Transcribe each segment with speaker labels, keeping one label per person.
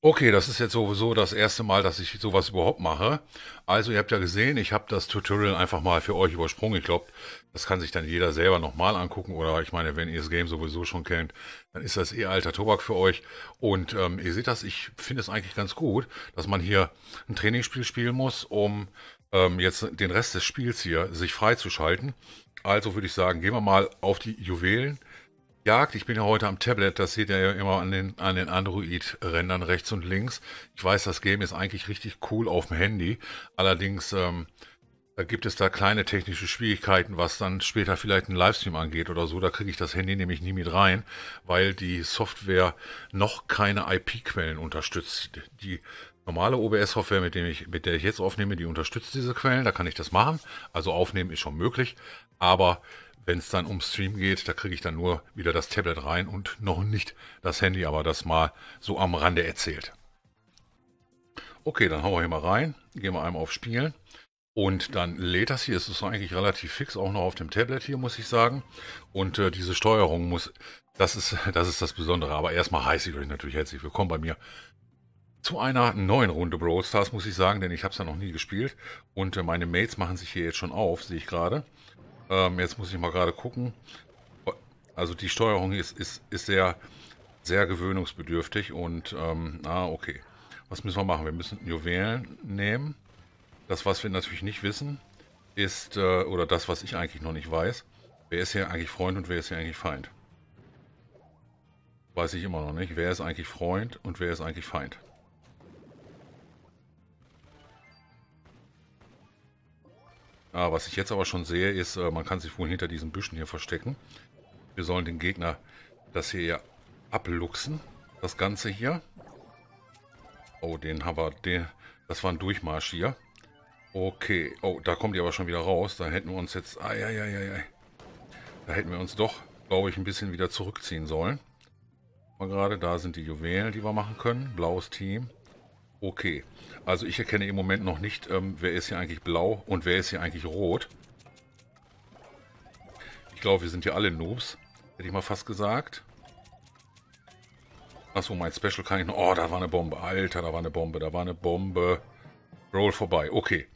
Speaker 1: Okay, das ist jetzt sowieso das erste Mal, dass ich sowas überhaupt mache. Also ihr habt ja gesehen, ich habe das Tutorial einfach mal für euch übersprungen. Ich glaube, das kann sich dann jeder selber nochmal angucken. Oder ich meine, wenn ihr das Game sowieso schon kennt, dann ist das eh alter Tobak für euch. Und ihr seht das, ich finde es eigentlich ganz gut, dass man hier ein Trainingsspiel spielen muss, um jetzt den Rest des Spiels hier sich freizuschalten. Also würde ich sagen, gehen wir mal auf die Juwelen. Jagd. Ich bin ja heute am Tablet, das seht ihr ja immer an den Android-Rändern rechts und links. Ich weiß, das Game ist eigentlich richtig cool auf dem Handy. Allerdings da gibt es da kleine technische Schwierigkeiten, was dann später vielleicht einen Livestream angeht oder so. Da kriege ich das Handy nämlich nie mit rein, weil die Software noch keine IP-Quellen unterstützt. Die normale OBS-Software, mit der ich jetzt aufnehme, die unterstützt diese Quellen. Da kann ich das machen. Also aufnehmen ist schon möglich. Aber wenn es dann um Stream geht, da kriege ich dann nur wieder das Tablet rein und noch nicht das Handy, aber das mal so am Rande erzählt. Okay, dann hauen wir hier mal rein, gehen wir einmal auf Spielen und dann lädt das hier. Es ist eigentlich relativ fix, auch noch auf dem Tablet hier, muss ich sagen. Und diese Steuerung das ist das Besondere. Aber erstmal heiße ich euch natürlich herzlich willkommen bei mir zu einer neuen Runde Brawl Stars, muss ich sagen, denn ich habe es ja noch nie gespielt. Und meine Mates machen sich hier jetzt schon auf, sehe ich gerade. Jetzt muss ich mal gerade gucken. Also die Steuerung ist sehr, sehr gewöhnungsbedürftig und, okay. Was müssen wir machen? Wir müssen Juwelen nehmen. Das, was wir natürlich nicht wissen, ist, oder das, was ich eigentlich noch nicht weiß, wer ist hier eigentlich Freund und wer ist hier eigentlich Feind? Weiß ich immer noch nicht. Wer ist eigentlich Freund und wer ist eigentlich Feind? Was ich jetzt aber schon sehe, ist, man kann sich wohl hinter diesen Büschen hier verstecken. Wir sollen den Gegner das hier ja abluchsen. Das Ganze hier. Oh, den haben wir. Das war ein Durchmarsch hier. Okay. Oh, da kommt die aber schon wieder raus. Da hätten wir uns jetzt. Ai. Da hätten wir uns doch, glaube ich, ein bisschen wieder zurückziehen sollen. Mal gerade, da sind die Juwelen, die wir machen können. Blaues Team. Okay. Also ich erkenne im Moment noch nicht, wer ist hier eigentlich blau und wer ist hier eigentlich rot. Ich glaube, wir sind hier alle Noobs. Hätte ich mal fast gesagt. Achso, mein Special kann ich noch. Oh, da war eine Bombe. Alter, da war eine Bombe. Da war eine Bombe. Roll vorbei. Okay.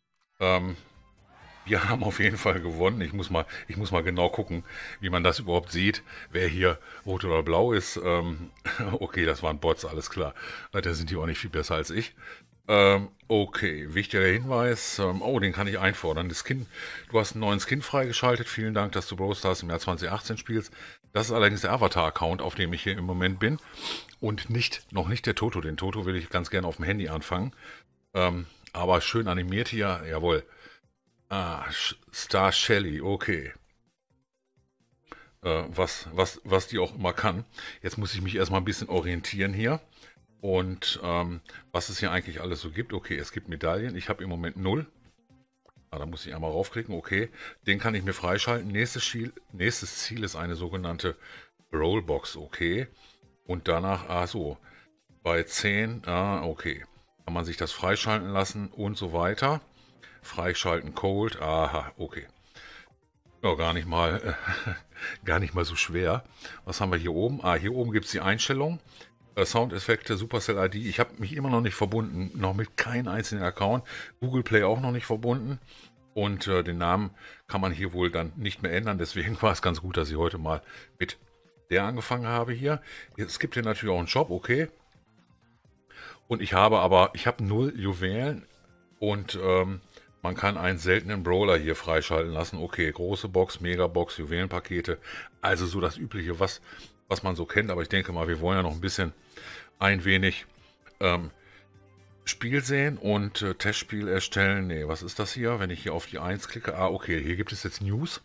Speaker 1: Wir haben auf jeden Fall gewonnen. Ich muss mal genau gucken, wie man das überhaupt sieht, wer hier rot oder blau ist. Okay, das waren Bots, alles klar. Da sind die auch nicht viel besser als ich. Okay, wichtiger Hinweis. Oh, den kann ich einfordern. Du hast einen neuen Skin freigeschaltet. Vielen Dank, dass du Brawl Stars im Jahr 2018 spielst. Das ist allerdings der Avatar-Account, auf dem ich hier im Moment bin. Und noch nicht der Toto. Den Toto will ich ganz gerne auf dem Handy anfangen. Aber schön animiert hier. Jawohl. Star Shelly, okay. Was die auch immer kann. Jetzt muss ich mich erstmal ein bisschen orientieren hier. Und was es hier eigentlich alles so gibt. Okay, es gibt Medaillen. Ich habe im Moment 0. Da muss ich einmal raufklicken. Okay, den kann ich mir freischalten. Nächstes Ziel ist eine sogenannte Rollbox. Okay. Und danach, so, bei 10, okay. Kann man sich das freischalten lassen und so weiter. Freischalten Cold. Aha, okay. Ja, gar nicht mal so schwer. Was haben wir hier oben? Hier oben gibt es die Einstellung. Soundeffekte, Supercell ID. Ich habe mich immer noch nicht verbunden. Noch mit keinem einzelnen Account. Google Play auch noch nicht verbunden. Und den Namen kann man hier wohl dann nicht mehr ändern. Deswegen war es ganz gut, dass ich heute mal mit der angefangen habe hier. Es gibt hier natürlich auch einen Shop, okay. Und ich habe 0 Juwelen und man kann einen seltenen Brawler hier freischalten lassen. Okay, große Box, Megabox, Juwelenpakete. Also so das Übliche, was man so kennt. Aber ich denke mal, wir wollen ja noch ein wenig Spiel sehen und Testspiel erstellen. Nee, was ist das hier? Wenn ich hier auf die 1 klicke. Okay, hier gibt es jetzt News.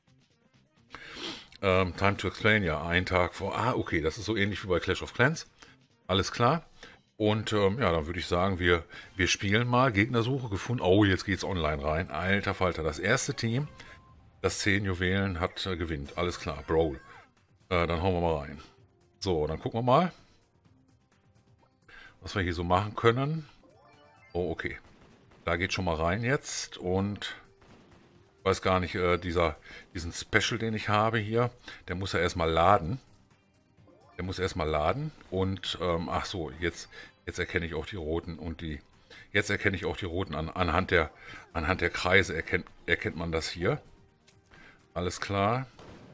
Speaker 1: Time to explain, ja, einen Tag vor. Okay, das ist so ähnlich wie bei Clash of Clans. Alles klar. Und ja, dann würde ich sagen, wir spielen mal. Gegnersuche gefunden. Oh, jetzt geht's online rein. Alter Falter. Das erste Team, das 10 Juwelen hat, gewinnt. Alles klar. Brawl. Dann hauen wir mal rein. So, dann gucken wir mal, was wir hier so machen können. Oh, okay. Da geht schon mal rein jetzt. Und ich weiß gar nicht, diesen Special, den ich habe hier, der muss ja erstmal laden. Und, ach so, jetzt Jetzt erkenne ich auch die roten und die... Jetzt erkenne ich auch die roten anhand der Kreise erkennt man das hier. Alles klar.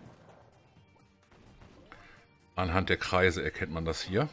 Speaker 1: Anhand der Kreise erkennt man das hier.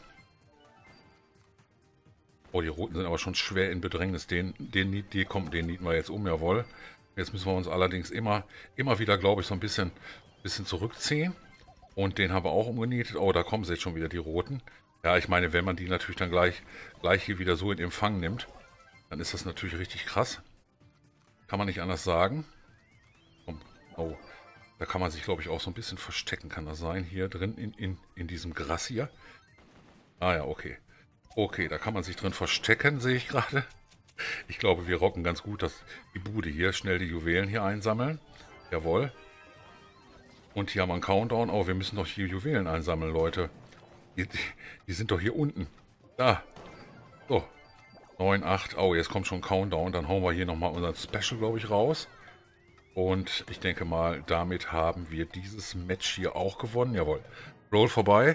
Speaker 1: Oh, die roten sind aber schon schwer in Bedrängnis. Den nieten wir jetzt um, jawohl. Jetzt müssen wir uns allerdings immer wieder, glaube ich, so ein bisschen zurückziehen. Und den haben wir auch umgenietet. Oh, da kommen sie jetzt schon wieder, die roten. Ja, ich meine, wenn man die natürlich dann gleich hier wieder so in Empfang nimmt, dann ist das natürlich richtig krass. Kann man nicht anders sagen. Oh, da kann man sich, glaube ich, auch so ein bisschen verstecken, kann das sein, hier drin in diesem Gras hier. Ah ja, okay. Okay, da kann man sich drin verstecken, sehe ich gerade. Ich glaube, wir rocken ganz gut die Bude hier. Schnell die Juwelen hier einsammeln. Jawohl. Und hier haben wir einen Countdown. Oh, wir müssen doch hier Juwelen einsammeln, Leute. Die sind doch hier unten. Da. So. 9, 8. Oh, jetzt kommt schon ein Countdown. Dann hauen wir hier nochmal unseren Special, glaube ich, raus. Und ich denke mal, damit haben wir dieses Match hier auch gewonnen. Jawohl. Roll vorbei.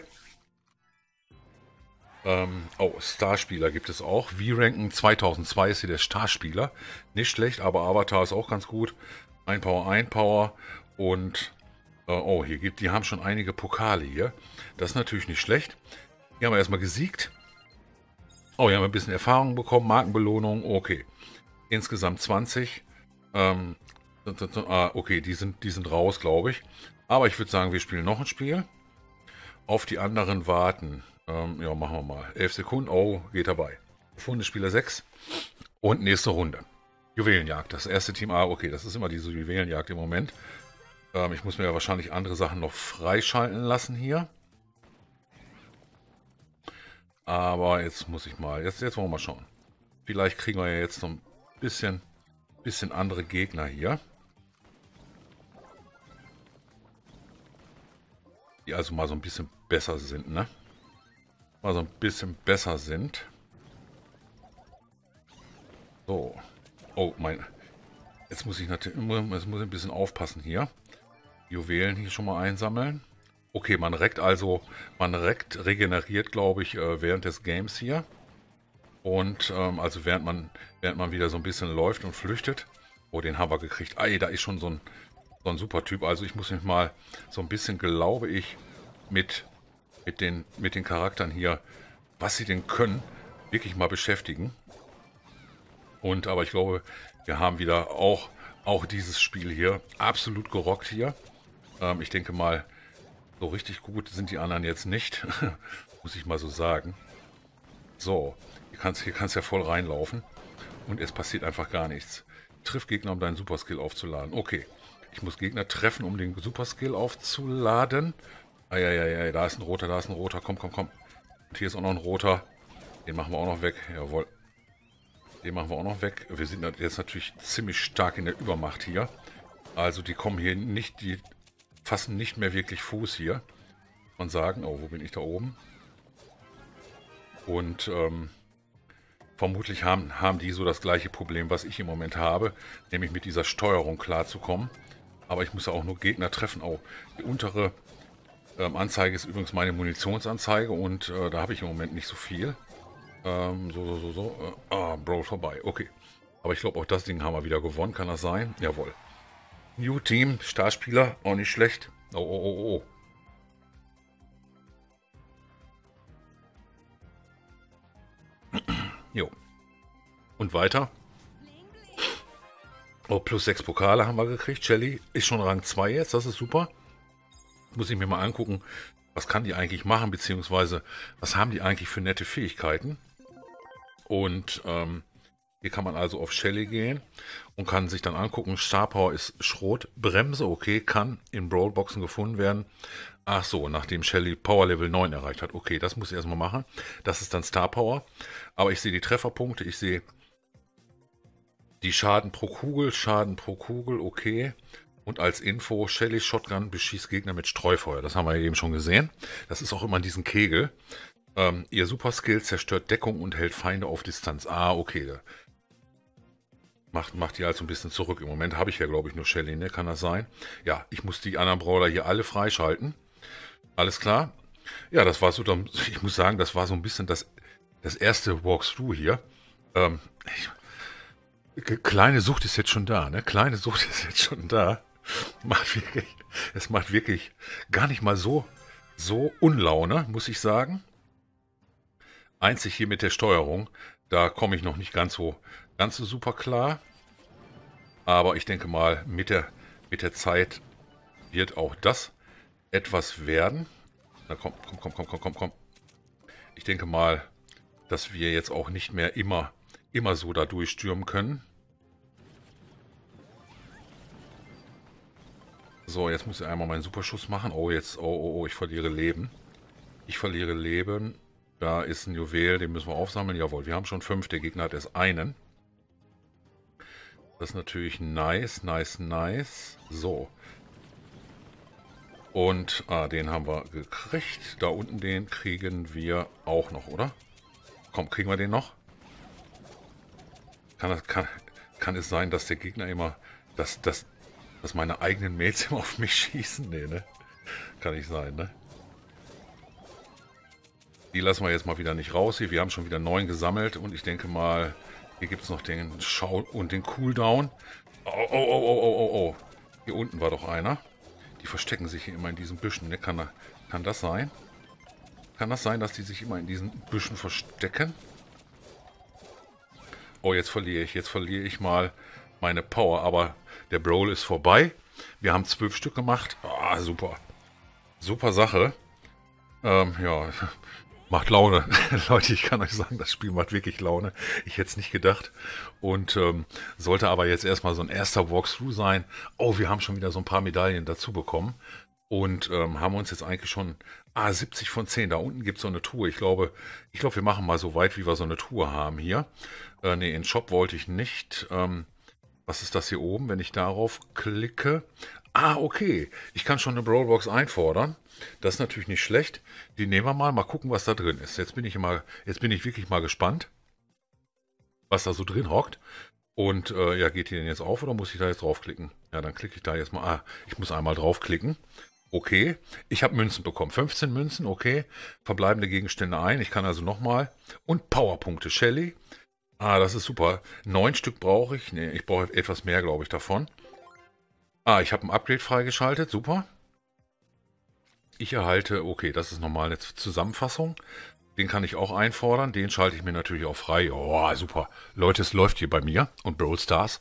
Speaker 1: Oh, Starspieler gibt es auch. V-Ranken 2002 ist hier der Starspieler. Nicht schlecht, aber Avatar ist auch ganz gut. Ein Power. Und, oh, die haben schon einige Pokale hier. Das ist natürlich nicht schlecht. Hier haben wir erstmal gesiegt. Oh, hier haben wir ein bisschen Erfahrung bekommen. Markenbelohnung, okay. Insgesamt 20. Okay, die sind raus, glaube ich. Aber ich würde sagen, wir spielen noch ein Spiel. Auf die anderen warten. Ja, machen wir mal. 11 Sekunden. Oh, geht dabei. Gefundener Spieler 6. Und nächste Runde. Juwelenjagd. Das erste Team. Ah, okay, das ist immer diese Juwelenjagd im Moment. Ich muss mir ja wahrscheinlich andere Sachen noch freischalten lassen hier. Aber jetzt muss ich mal. Jetzt wollen wir mal schauen. Vielleicht kriegen wir ja jetzt so ein bisschen andere Gegner hier. Die also mal so ein bisschen besser sind, ne? Mal so ein bisschen besser sind. So. Oh, jetzt muss ich natürlich ein bisschen aufpassen hier. Juwelen hier schon mal einsammeln. Okay, man regeneriert, glaube ich, während des Games hier. Und also während man wieder so ein bisschen läuft und flüchtet. Oh, den haben wir gekriegt. Ey, da ist schon so ein super Typ. Also ich muss mich mal so ein bisschen, glaube ich, mit den Charakteren hier, was sie denn können, wirklich mal beschäftigen. Aber ich glaube, wir haben wieder auch dieses Spiel hier absolut gerockt hier. Ich denke mal, so richtig gut sind die anderen jetzt nicht, muss ich mal so sagen. So, hier kannst ja voll reinlaufen und es passiert einfach gar nichts. Triff Gegner, um deinen Superskill aufzuladen. Okay, ich muss Gegner treffen, um den Superskill aufzuladen. Eieiei, da ist ein roter, komm. Und hier ist auch noch ein roter. Den machen wir auch noch weg, jawohl. Den machen wir auch noch weg. Wir sind jetzt natürlich ziemlich stark in der Übermacht hier. Also die kommen hier nicht, die fassen nicht mehr wirklich Fuß hier. Und sagen, oh, wo bin ich da oben? Und vermutlich haben die so das gleiche Problem, was ich im Moment habe. Nämlich mit dieser Steuerung klarzukommen. Aber ich muss ja auch nur Gegner treffen. Oh, die untere Anzeige ist übrigens meine Munitionsanzeige. Und da habe ich im Moment nicht so viel. Brawl vorbei. Okay. Aber ich glaube, auch das Ding haben wir wieder gewonnen. Kann das sein? Jawohl. New Team, Starspieler, auch nicht schlecht. Oh. Jo. Und weiter. Oh, plus 6 Pokale haben wir gekriegt. Shelly ist schon Rang 2 jetzt. Das ist super. Muss ich mir mal angucken, was kann die eigentlich machen, beziehungsweise was haben die eigentlich für nette Fähigkeiten. Und hier kann man also auf Shelly gehen und kann sich dann angucken. Star Power ist Schrotbremse, okay, kann in Brawlboxen gefunden werden. Ach so, nachdem Shelly Power Level 9 erreicht hat. Okay, das muss ich erstmal machen. Das ist dann Star Power. Aber ich sehe die Trefferpunkte, ich sehe die Schaden pro Kugel, okay. Und als Info, Shelly Shotgun beschießt Gegner mit Streufeuer. Das haben wir eben schon gesehen. Das ist auch immer in diesem Kegel. Ihr Superskill zerstört Deckung und hält Feinde auf Distanz. Ah, okay. Macht die also ein bisschen zurück. Im Moment habe ich ja, glaube ich, nur Shelly, ne? Kann das sein? Ja, ich muss die anderen Brawler hier alle freischalten. Alles klar? Ja, das war so, ich muss sagen, das war so ein bisschen das das erste Walkthrough hier. Ähm, kleine Sucht ist jetzt schon da, ne? Kleine Sucht ist jetzt schon da. Es macht wirklich gar nicht mal so Unlaune, muss ich sagen. Einzig hier mit der Steuerung, da komme ich noch nicht ganz so super klar. Aber ich denke mal, mit der Zeit wird auch das etwas werden. Na komm. Ich denke mal, dass wir jetzt auch nicht mehr immer so da durchstürmen können. So, jetzt muss ich einmal meinen Superschuss machen. Oh, jetzt, ich verliere Leben. Ich verliere Leben. Da ist ein Juwel, den müssen wir aufsammeln. Jawohl, wir haben schon 5, der Gegner hat erst einen. Das ist natürlich nice. So. Und, den haben wir gekriegt. Da unten den kriegen wir auch noch, oder? Komm, kriegen wir den noch? Kann es sein, dass der Gegner immer, dass meine eigenen Mates immer auf mich schießen? Nee, ne? Kann nicht sein, ne? Die lassen wir jetzt mal wieder nicht raus hier. Wir haben schon wieder 9 gesammelt und ich denke mal, hier gibt es noch den Schau und den Cooldown. Oh. Hier unten war doch einer. Die verstecken sich hier immer in diesen Büschen. Ne? Kann das sein? Kann das sein, dass die sich immer in diesen Büschen verstecken? Oh, jetzt verliere ich mal meine Power. Aber der Brawl ist vorbei. Wir haben 12 Stück gemacht. Ah, super. Super Sache. Ja, macht Laune. Leute, ich kann euch sagen, das Spiel macht wirklich Laune. Ich hätte es nicht gedacht. Und sollte aber jetzt erstmal so ein erster Walkthrough sein. Oh, wir haben schon wieder so ein paar Medaillen dazu bekommen. Und haben uns jetzt eigentlich schon 70 von 10. Da unten gibt es so eine Truhe. Ich glaube, wir machen mal so weit, wie wir so eine Truhe haben hier. Ne, in den Shop wollte ich nicht. Was ist das hier oben, wenn ich darauf klicke? Okay. Ich kann schon eine Brawlbox einfordern. Das ist natürlich nicht schlecht. Die nehmen wir mal. Mal gucken, was da drin ist. Jetzt bin ich wirklich mal gespannt, was da so drin hockt. Und ja, geht die denn jetzt auf oder muss ich da jetzt draufklicken? Ja, dann klicke ich da jetzt mal. Ich muss einmal draufklicken. Okay. Ich habe Münzen bekommen. 15 Münzen, okay. Verbleibende Gegenstände ein. Ich kann also nochmal. Und Powerpunkte. Shelly. Das ist super. 9 Stück brauche ich. Ne, ich brauche etwas mehr, glaube ich, davon. Ich habe ein Upgrade freigeschaltet. Super. Ich erhalte, okay, das ist nochmal eine Zusammenfassung. Den kann ich auch einfordern. Den schalte ich mir natürlich auch frei. Oh, super. Leute, es läuft hier bei mir und Brawl Stars.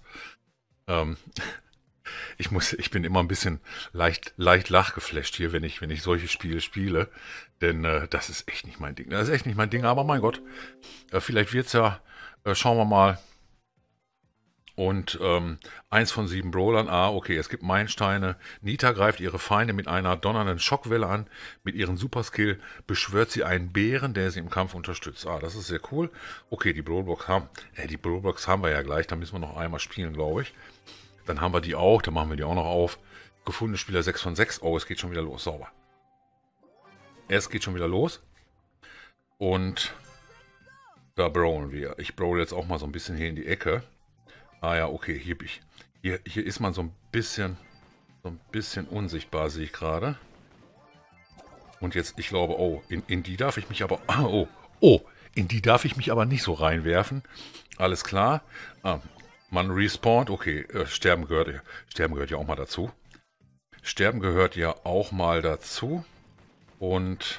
Speaker 1: Ich bin immer ein bisschen leicht lachgeflasht hier, wenn ich solche Spiele spiele. Denn das ist echt nicht mein Ding. Das ist echt nicht mein Ding, aber mein Gott. Vielleicht wird's ja. Schauen wir mal. Und 1 von 7 Brawlern. Okay, es gibt Meilensteine. Nita greift ihre Feinde mit einer donnernden Schockwelle an. Mit ihrem Superskill beschwört sie einen Bären, der sie im Kampf unterstützt. Das ist sehr cool. Okay, die Brawlbox haben wir ja gleich. Da müssen wir noch einmal spielen, glaube ich. Dann haben wir die auch. Dann machen wir die auch noch auf. Gefundene Spieler 6 von 6. Oh, es geht schon wieder los. Sauber. Es geht schon wieder los. Und da brawlen wir. Ich brawl jetzt auch mal so ein bisschen hier in die Ecke. Ja, okay, hier ist man so ein bisschen unsichtbar, sehe ich gerade. Und jetzt, ich glaube, in die darf ich mich aber, in die darf ich mich aber nicht so reinwerfen. Alles klar. Man respawnt, okay, Sterben gehört ja auch mal dazu. Sterben gehört ja auch mal dazu. Und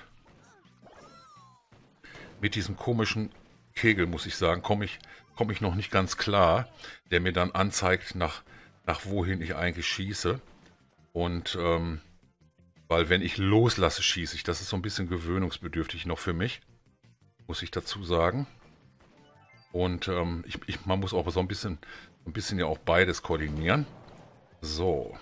Speaker 1: mit diesem komischen Kegel, muss ich sagen, komme ich noch nicht ganz klar, der mir dann anzeigt, nach wohin ich eigentlich schieße. Und weil wenn ich loslasse, schieße ich. Das ist so ein bisschen gewöhnungsbedürftig noch für mich, muss ich dazu sagen. Und man muss auch so ein bisschen ja auch beides koordinieren. So.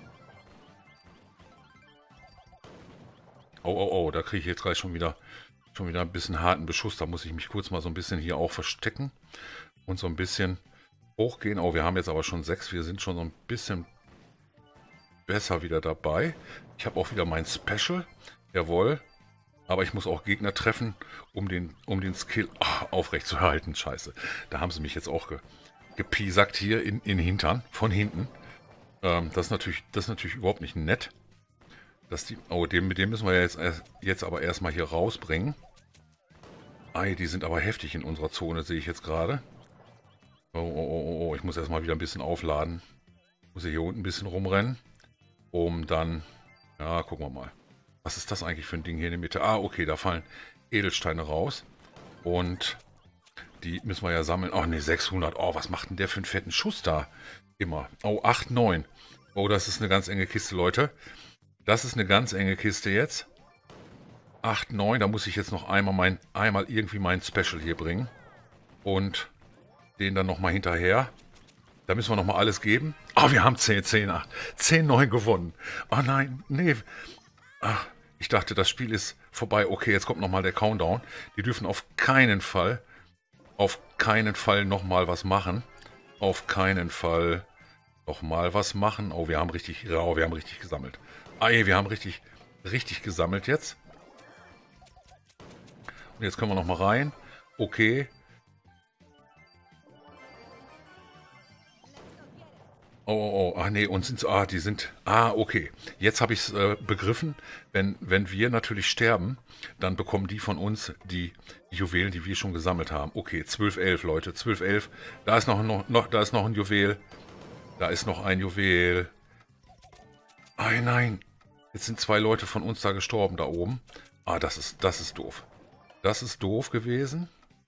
Speaker 1: Da kriege ich jetzt gleich schon wieder ein bisschen harten Beschuss. Da muss ich mich kurz mal so ein bisschen hier auch verstecken und so ein bisschen hochgehen. Wir haben jetzt aber schon 6. Wir sind schon so ein bisschen besser wieder dabei. Ich habe auch wieder mein Special. Jawohl. Aber ich muss auch Gegner treffen, um den Skill aufrechtzuerhalten. Scheiße. Da haben sie mich jetzt auch gepiesackt hier in den Hintern. Von hinten. Das ist natürlich überhaupt nicht nett. Mit dem müssen wir jetzt aber erstmal hier rausbringen. Ei, die sind aber heftig in unserer Zone, sehe ich jetzt gerade. Oh, ich muss erstmal wieder ein bisschen aufladen. Ich muss hier unten ein bisschen rumrennen, um dann... Ja, gucken wir mal. Was ist das eigentlich für ein Ding hier in der Mitte? Ah, okay, da fallen Edelsteine raus. Und die müssen wir ja sammeln. Oh, ne, 600. Oh, was macht denn der für einen fetten Schuss da? Immer. Oh, 8, 9. Oh, das ist eine ganz enge Kiste, Leute. Das ist eine ganz enge Kiste jetzt. 8, 9. Da muss ich jetzt noch einmal irgendwie mein Special hier bringen. Und den dann nochmal hinterher. Da müssen wir nochmal alles geben. Oh, wir haben 10, 10, 8. 10, 9 gewonnen. Oh nein, nee. Ach, ich dachte, das Spiel ist vorbei. Okay, jetzt kommt nochmal der Countdown. Die dürfen auf keinen Fall nochmal was machen. Auf keinen Fall nochmal was machen. Oh, wir haben richtig gesammelt. Ah, wir haben richtig gesammelt jetzt. Und jetzt können wir nochmal rein. Okay. Oh, ach nee, die sind, okay. Jetzt habe ich es begriffen. Wenn wir natürlich sterben, dann bekommen die von uns die Juwelen, die wir schon gesammelt haben. Okay, 12, 11, Leute, 12, 11. Da ist noch ein Juwel. Da ist noch ein Juwel. Ah, nein. Jetzt sind 2 Leute von uns da gestorben, da oben. Ah, das ist doof. Das ist doof gewesen.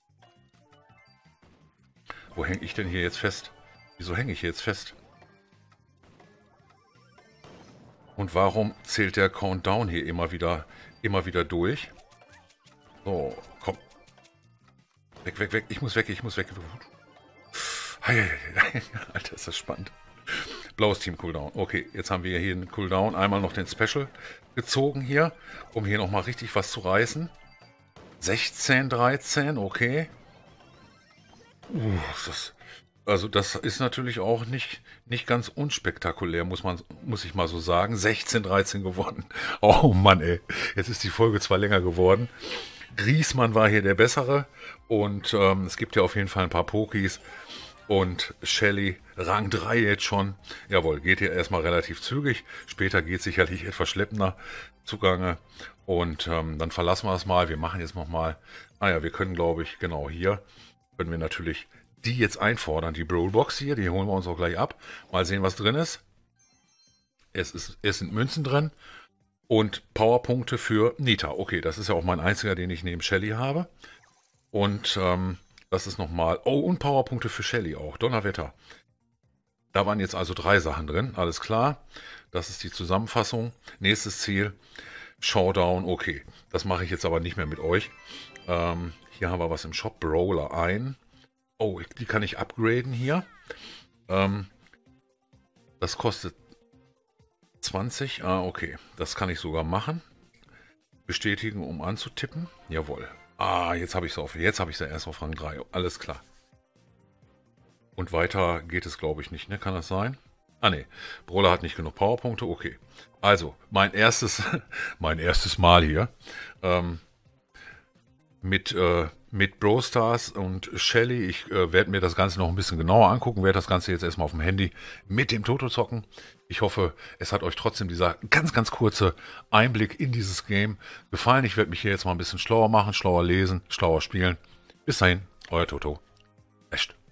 Speaker 1: Wo hänge ich denn hier jetzt fest? Wieso hänge ich hier jetzt fest? Und warum zählt der Countdown hier immer wieder durch? So, komm. Weg. Ich muss weg. Alter, ist das spannend. Blaues Team Cooldown. Okay, jetzt haben wir hier einen Cooldown. Einmal noch den Special gezogen hier, um hier nochmal richtig was zu reißen. 16, 13, okay. Das ist natürlich auch nicht ganz unspektakulär, muss ich mal so sagen. 16, 13 gewonnen. Oh Mann, ey. Jetzt ist die Folge zwar länger geworden. Griesmann war hier der Bessere. Und es gibt ja auf jeden Fall ein paar Pokis. Und Shelly, Rang 3 jetzt schon. Jawohl, geht hier erstmal relativ zügig. Später geht sicherlich etwas schleppender zugange. Und dann verlassen wir es mal. Wir machen jetzt nochmal... wir können, glaube ich, genau hier, können wir natürlich... die jetzt einfordern, die Brawlbox hier, die holen wir uns auch gleich ab. Mal sehen, was drin ist. Es sind Münzen drin und Powerpunkte für Nita. Okay, das ist ja auch mein einziger, den ich neben Shelly habe. Und das ist nochmal... Oh, und Powerpunkte für Shelly auch. Donnerwetter. Da waren jetzt also 3 Sachen drin. Alles klar. Das ist die Zusammenfassung. Nächstes Ziel. Showdown. Okay, das mache ich jetzt aber nicht mehr mit euch. Hier haben wir was im Shop. Brawler ein. Oh, die kann ich upgraden hier. Das kostet 20. Okay. Das kann ich sogar machen. Bestätigen, um anzutippen. Jawohl. Jetzt habe ich es ja erst auf Rang 3. Alles klar. Und weiter geht es, glaube ich, nicht, ne? Kann das sein? Ne. Brawler hat nicht genug Powerpunkte. Okay. Also, mein erstes Mal hier. Mit Brawl Stars und Shelly. Ich werde mir das Ganze noch ein bisschen genauer angucken, werde das Ganze jetzt erstmal auf dem Handy mit dem Toto zocken. Ich hoffe, es hat euch trotzdem dieser ganz kurze Einblick in dieses Game gefallen. Ich werde mich hier jetzt mal ein bisschen schlauer machen, schlauer lesen, schlauer spielen. Bis dahin, euer Toto. Echt.